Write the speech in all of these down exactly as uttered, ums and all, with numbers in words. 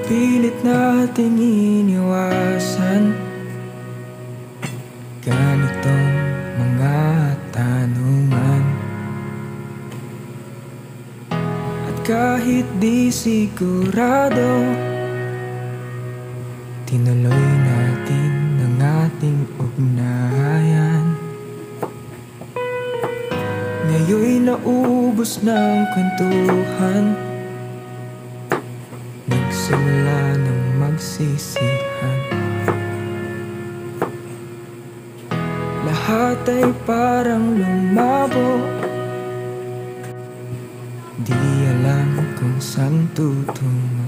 pilit nating iniwasan ganitong mga tanungan. At kahit di sigurado, tinuloy natin ang ating ugnayan. Ngayon'y naubos ng kwentuhan, nagsimula ng magsisihan. Lahat ay parang lumabo, di alam kung saan tutungo.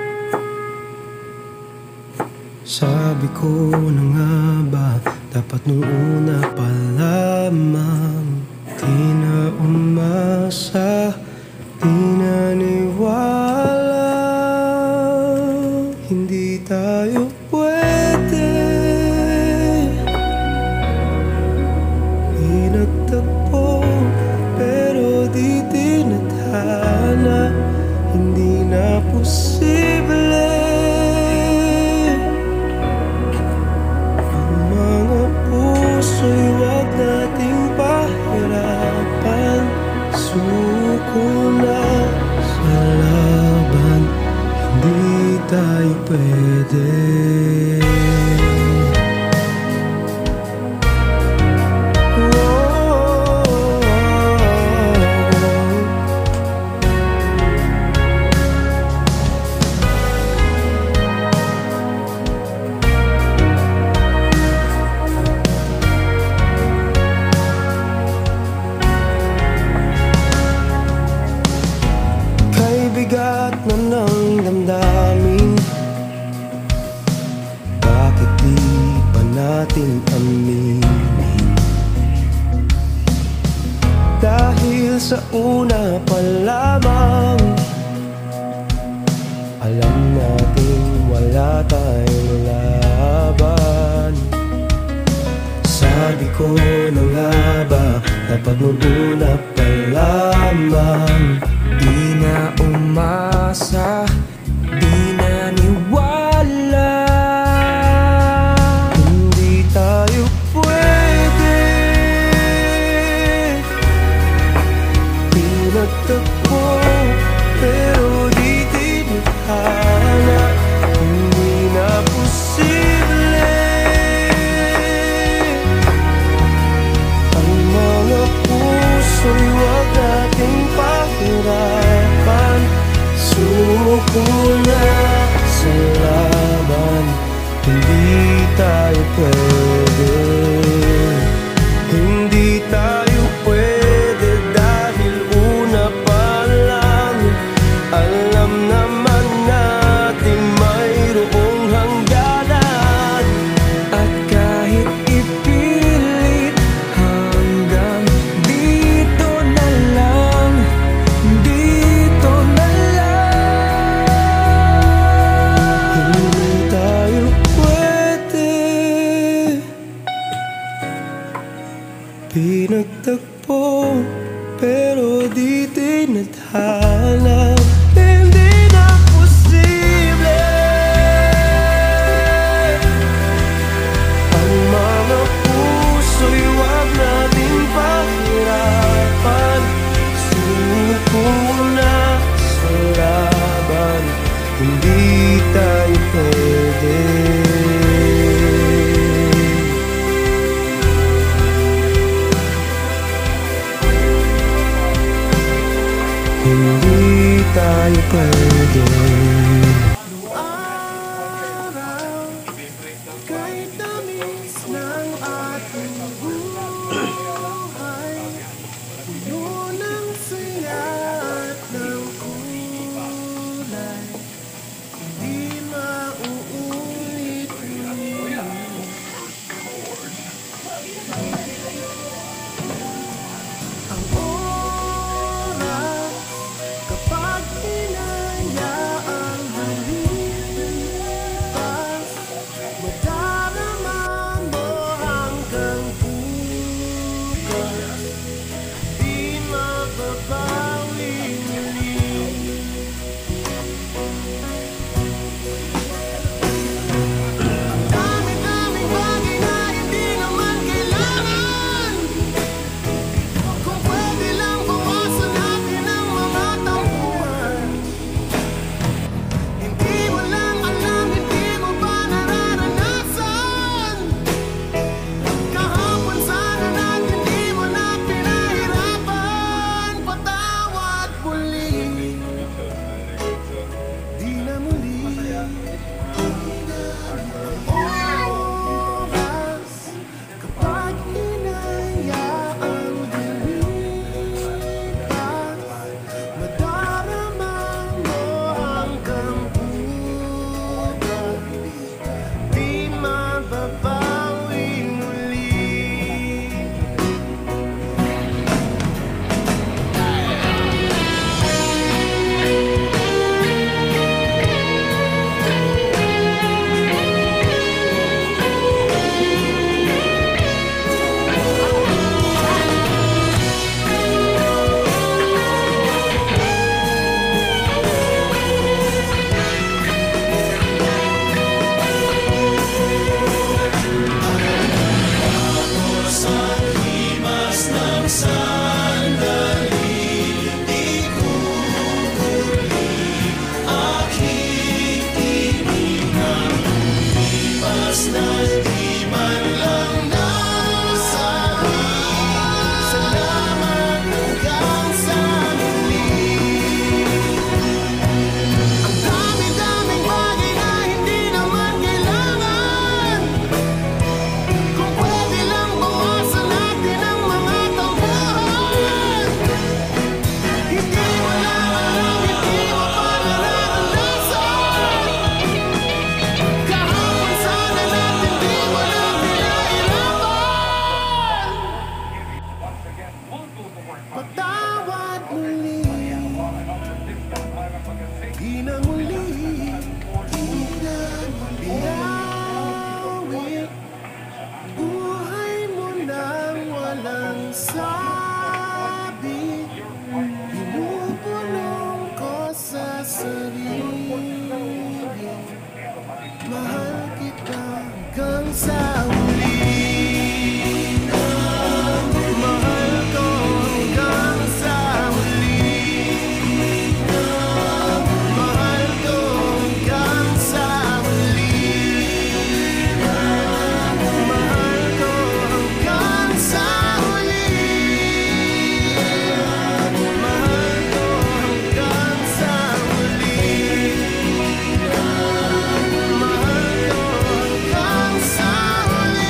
Sabi ko na nga ba, dapat nung una pa lamang. Di na umasa, di naniwala, hindi tayo pwede. Pinagtagpo pero di tinadhana, hindi na posible. Ang mga puso'y wag nating pahirapan. Suko na sa laban, hindi tayo pwede. Bigat na ng damdamin, bakit di pa natin aminin? Dahil sa una pa lamang, alam natin wala tayong laban. Sabi ko na nga ba, dapat nung una pa lamang. Di na umasa, di naniwala, hindi tayo pwede. Pinagtagpo pero di tinadhana, hindi na posible. Ang mga puso'y wag nating pahirapan. Suko na sa laban, hindi tayo pwede. Hindi tayo pwede dahil una pa lang, alam naman natin mayroong hangganan. at kahit ipilit hanggang dito na lang, dito na lang. Hindi tayo pwede. Pinagtagpo pero di tinadhana, hindi na posible. Ang mga puso'y wag nating pahirapan. Suko na sa laban, hindi tayo pwede. Hindi tayo pwede. Araw, kahit tamis ng ating buhay, puno ng saya at ng kulay, hindi mauulit-ulit. Ang oras kapag hinayaan dami-daming bagay na hindi naman kailangan. Kung pwede lang bawasan natin ang mga tampuhan. Hindi mo na alam, hindi mo pa nararanasan. Kahapon sana natin di mo na pinahirapan. Patawad muli, di na muli, di na biyawin. Buhay mo nang walang sabi, pinupulong ko sa sarili. Mahal kita hanggang sa huli. Mahal ko hanggang sa huli. Mahal ko hanggang sa huli. Mahal ko hanggang sa huli. Mahal ko hanggang sa huli. Mahal ko hanggang sa huli.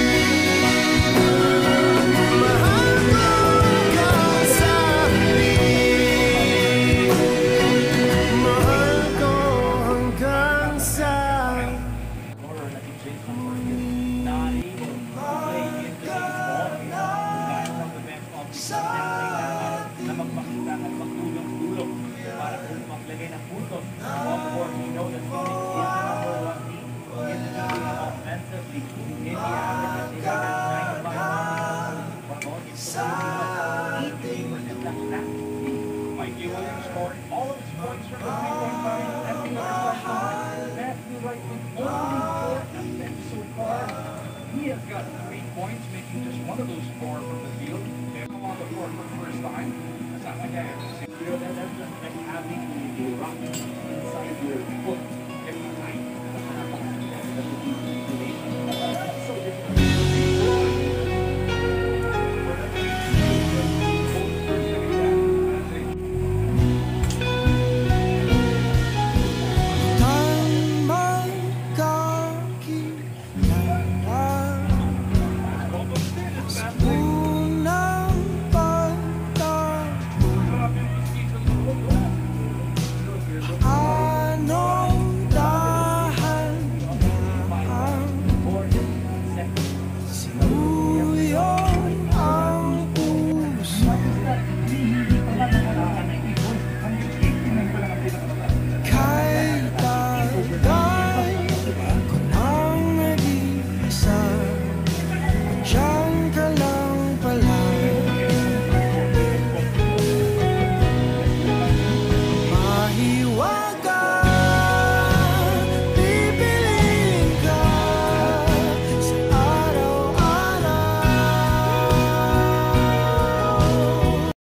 Mahal ko hanggang sa huli. Mahal ko hanggang sa na magpakita at magtulong-tulong para kung maglagay ng puntos. Of course, we know that Phoenix is the number one team in the league offensively. In the average, they have ninety-five points. But all it's eighteen percent lang last season. Mikey Williams scored all of his points from the three-point line. And the other side, Matthew Wright with only four attempts so far. He has got three points, making just one of those four from the field. They've come on the court for the first time. Kasama niya yun. You know, that- that's just like having a rock